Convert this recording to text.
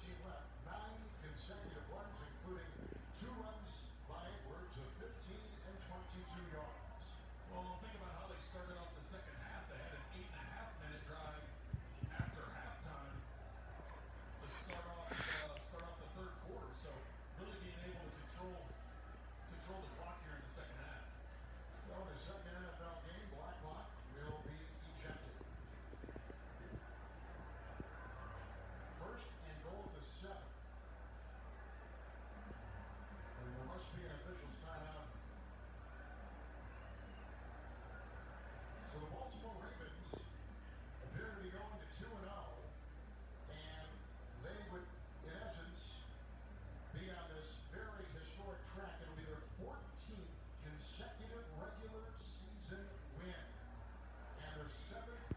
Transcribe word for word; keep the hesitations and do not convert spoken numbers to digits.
fourteen left. Nine consecutive runs, including two runs by Edwards of fifteen and twenty-two yards. Well, think about how they started off the second half. They had an eight and a half minute drive after halftime to start off uh, start off the third quarter. So really being able to control control the clock here in the second half. So the second N F L game, black clock will be ejected. First and goal at the seven. And there must be an official's timeout. So the Baltimore Ravens appear to be going to two and oh, and they would, in essence, be on this very historic track. It'll be their fourteenth consecutive regular season win, and their seventh